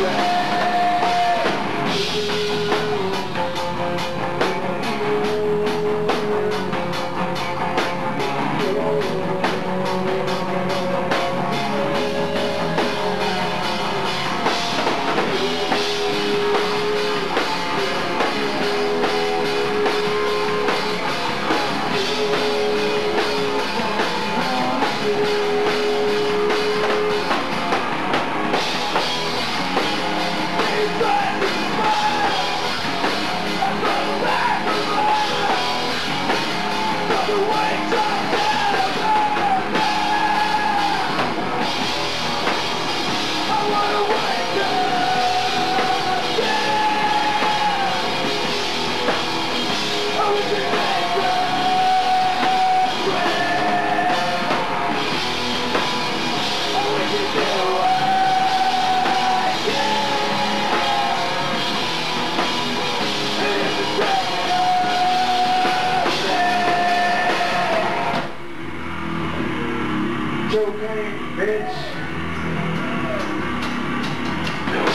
Cocaine, bitch.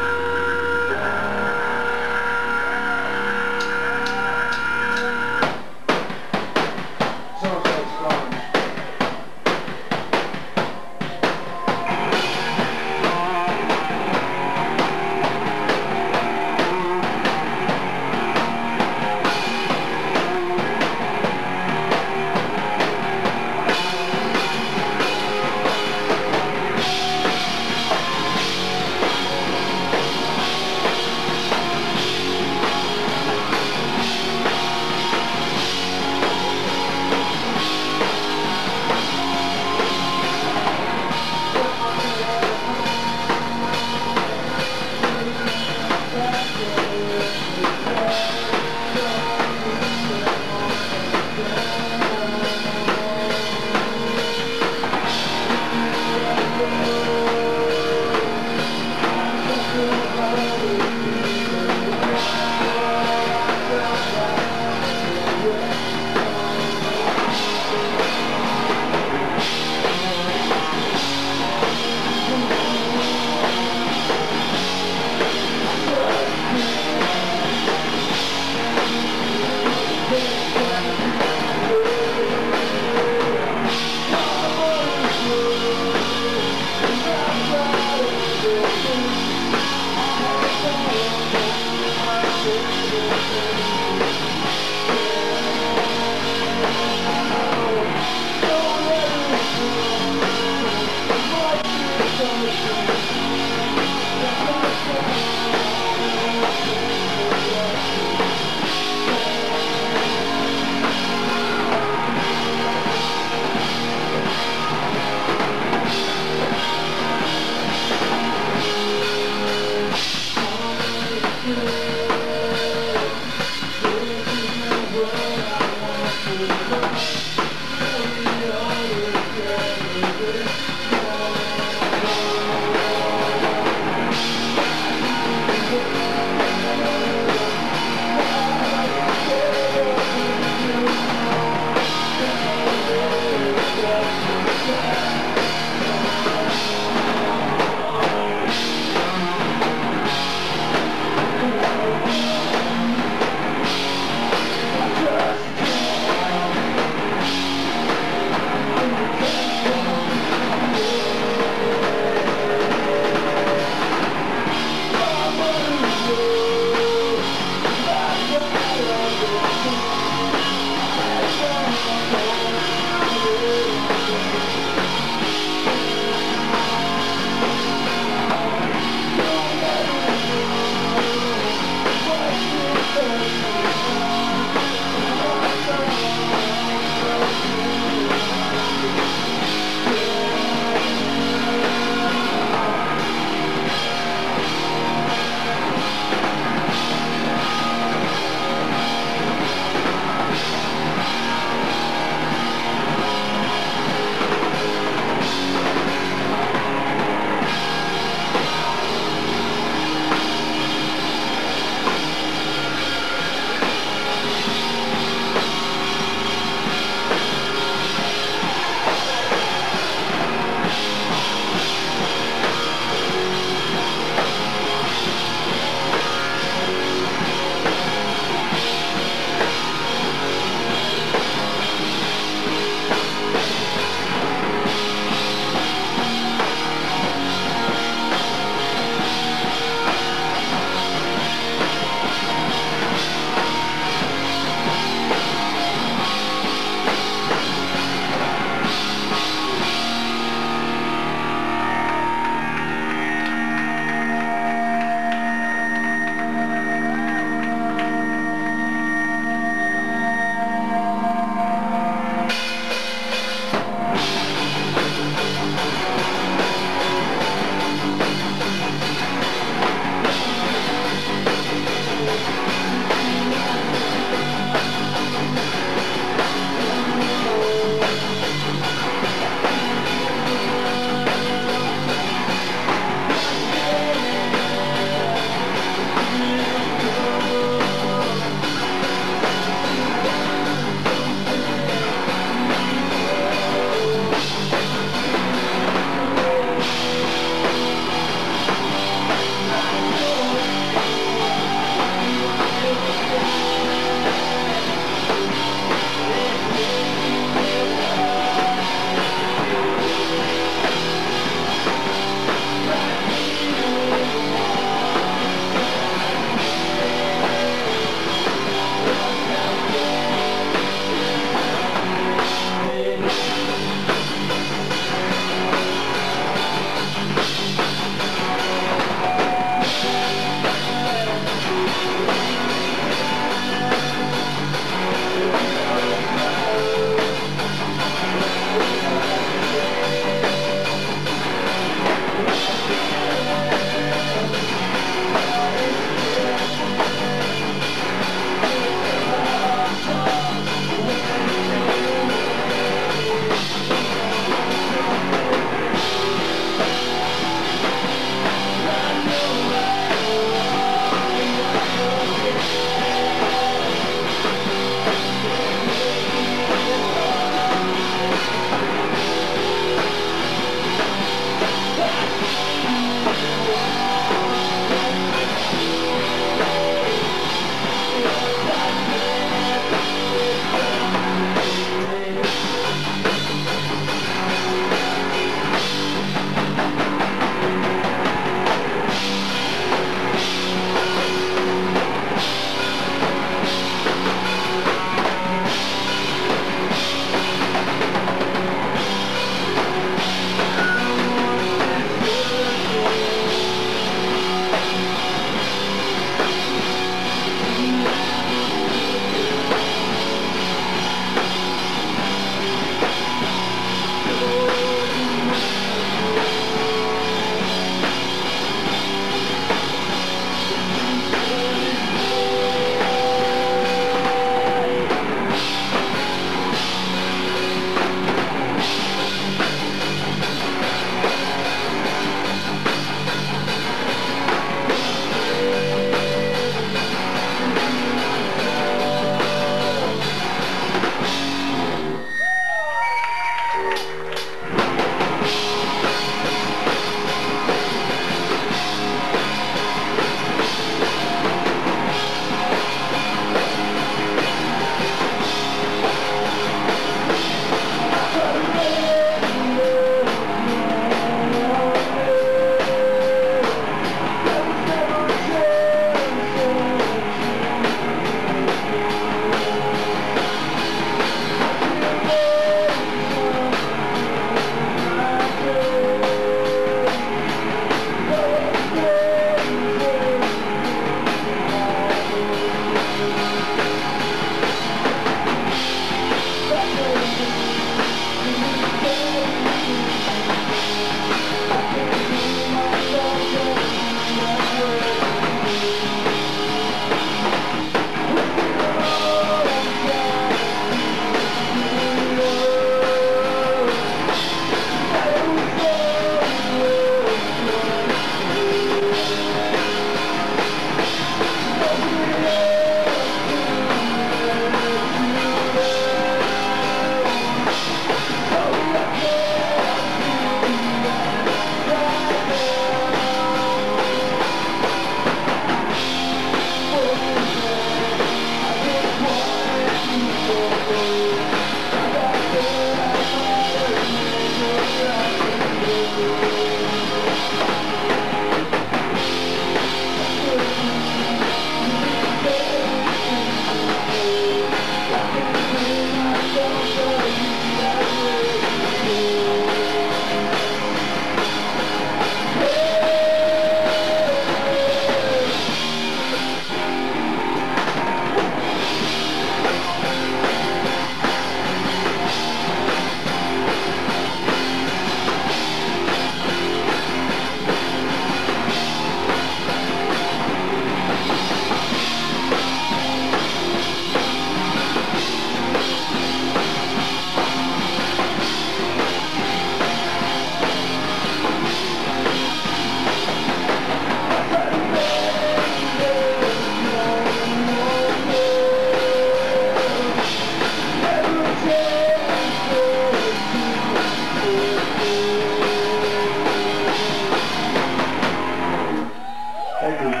Thank you.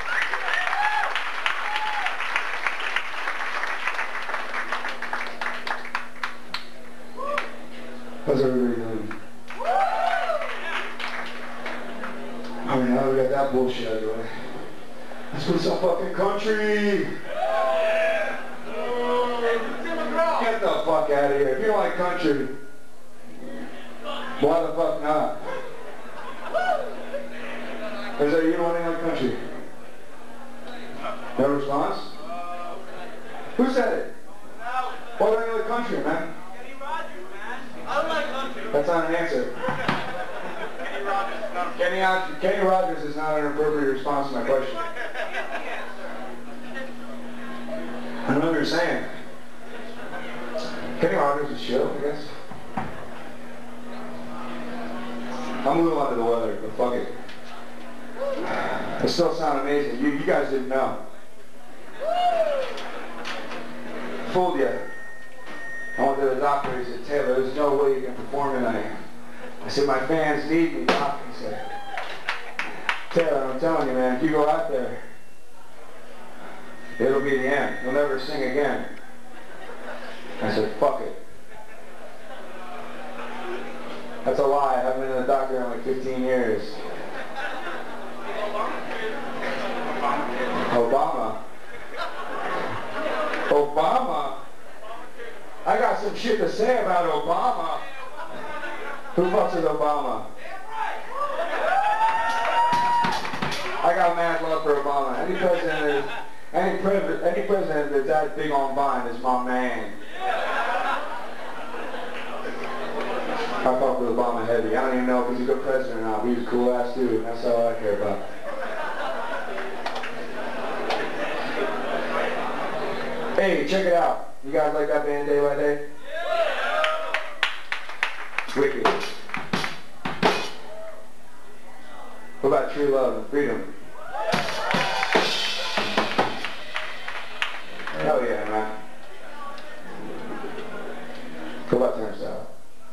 How's everybody doing? I mean, now we got that bullshit out of the way. Let's put some fucking country! Get the fuck out of here. If you don't like country, why the fuck not? Is that you don't like country? No response? Who said it? Why don't you like country, man? I don't like country. That's not an answer. Kenny Rogers is not an appropriate response to my question. I don't know what you're saying. Kenny Rogers is chill, I guess. I'm moving on to the weather, but fuck it. It still sounds amazing. You guys didn't know. Fooled you. I went to the doctor. He said, Taylor, there's no way you can perform tonight. I said, my fans need me, doc. He said, Taylor, I'm telling you, man, if you go out there, it'll be the end. You'll never sing again. I said, fuck it. That's a lie. I haven't been to the doctor in like 15 years. Obama. Obama? I got some shit to say about Obama. Who fucks with Obama? I got mad love for Obama. Any president that's that big on Vine is my man. I fuck with Obama heavy. I don't even know if he's a good president or not, but he's a cool ass dude. That's all I care about. Hey, check it out. You guys like that band Day by Day? Wicked. What about True Love and Freedom? Hell yeah, man. What about Turnstile?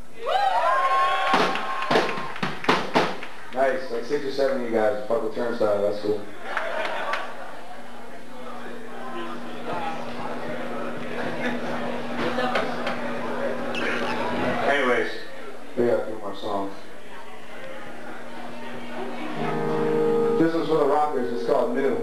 Nice, like 6 or 7 of you guys fuck with Turnstile, that's cool. Anyways, we got a few more songs. This one's for the rockers, it's called New.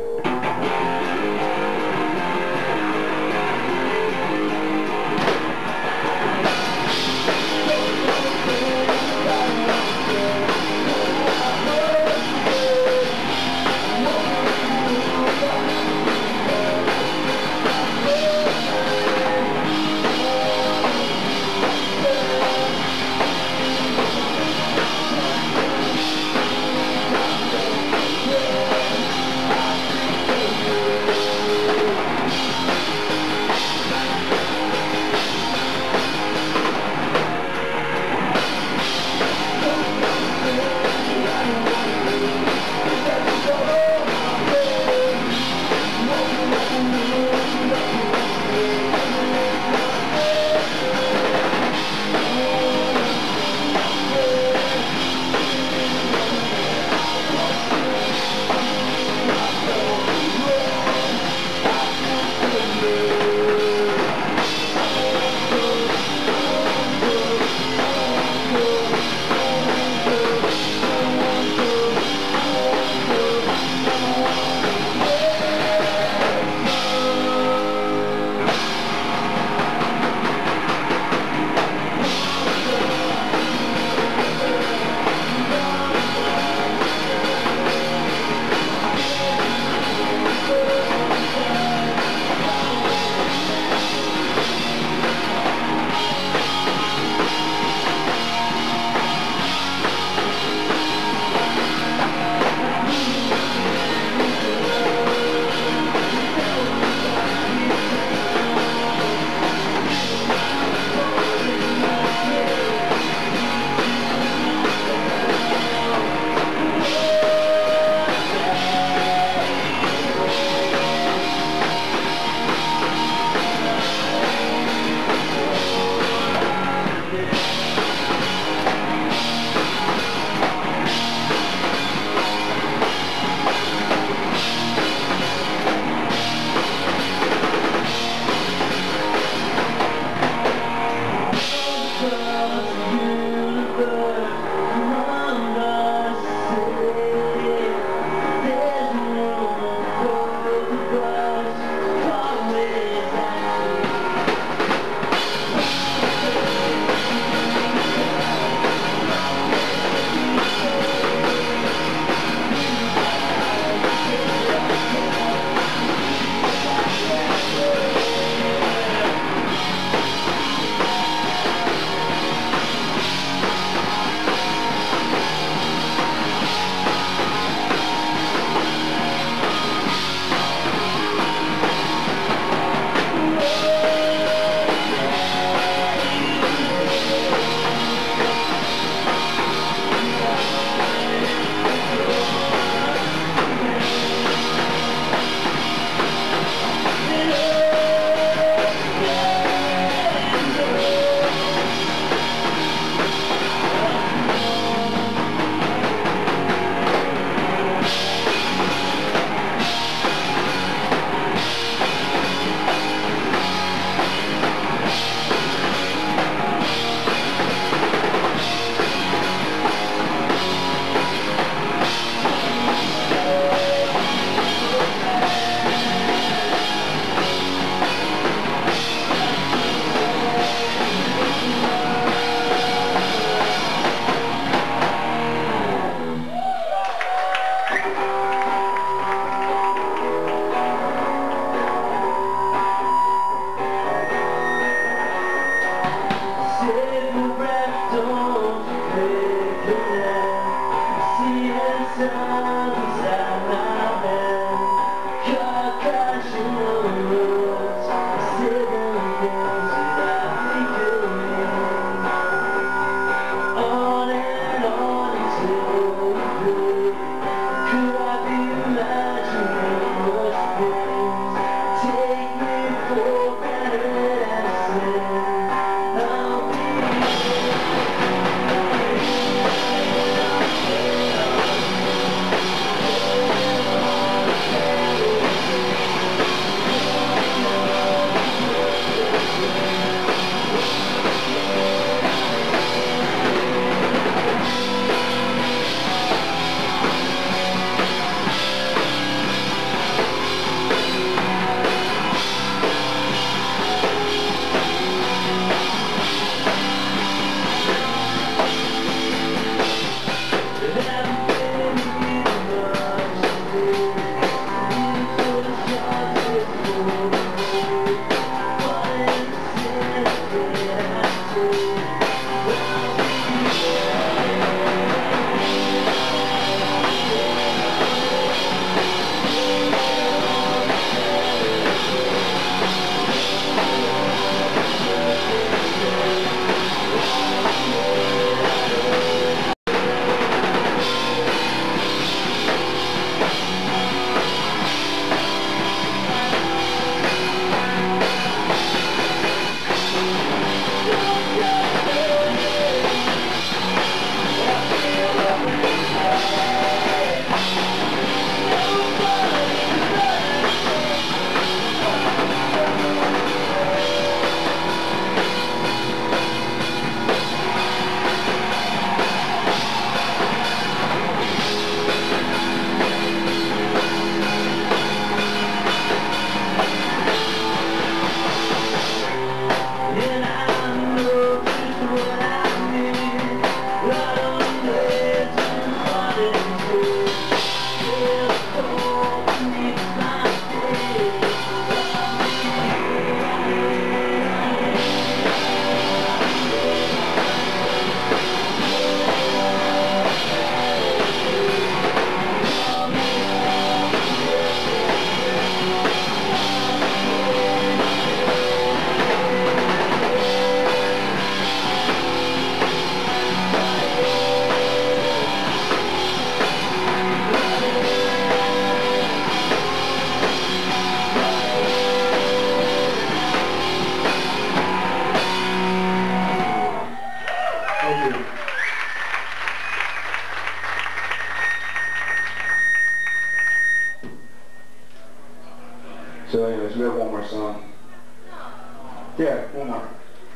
So anyways, we have one more song. Yeah, one more.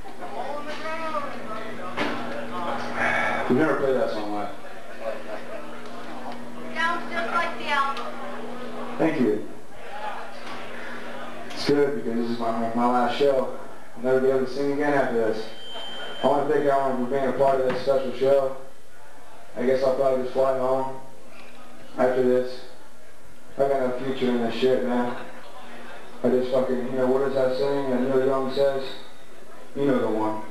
We've never played that song live. Sounds just like the album. Thank you. It's good because this is my last show. I'll never be able to sing again after this. I want to thank everyone for being a part of this special show. I guess I'll probably just fly home after this. I got no future in this shit, man. I just fucking, you know, what does that saying that Neil Young says? You know the one.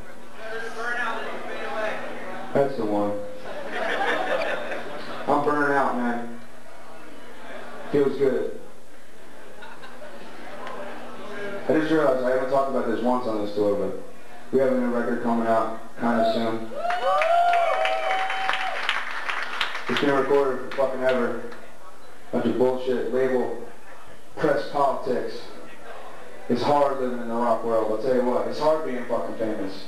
That's the one. I'm burning out, man. Feels good. I just realized I haven't talked about this once on this tour, but we have a new record coming out kind of soon. It's been recorded for fucking ever. Bunch of bullshit, label, press politics. It's hard living in the rock world, I'll tell you what. It's hard being fucking famous.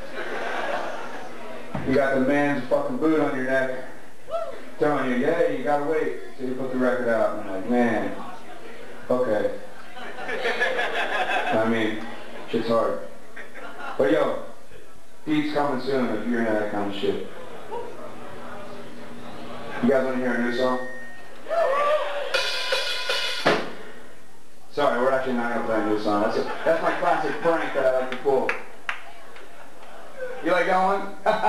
You got the man's fucking boot on your neck telling you, yeah, you gotta wait till you put the record out. And I'm like, man, okay. I mean, shit's hard. But yo, Pete's coming soon if you're into that kind of shit. You guys want to hear a new song? Sorry, we're actually not going to play a new song. That's my classic prank that I like to pull. You like that one?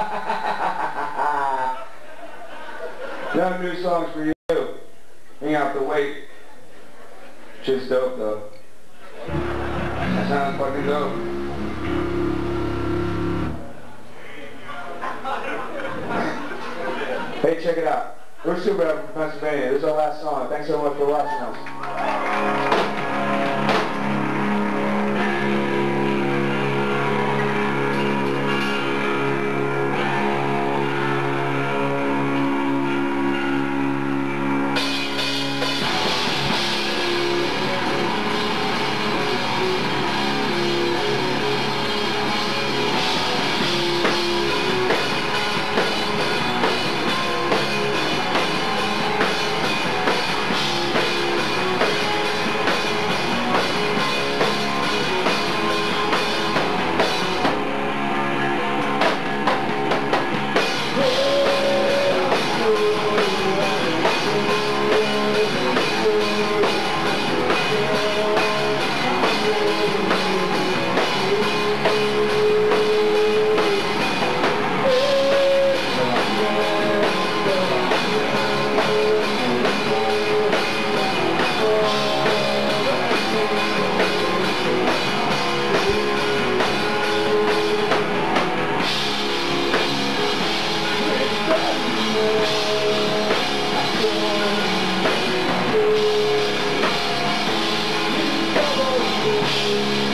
No new songs for you. You have to wait. Shit's dope though. That sounds fucking dope. Hey, check it out. We're Superheaven from Pennsylvania. This is our last song. Thanks so much for watching us. Thank you.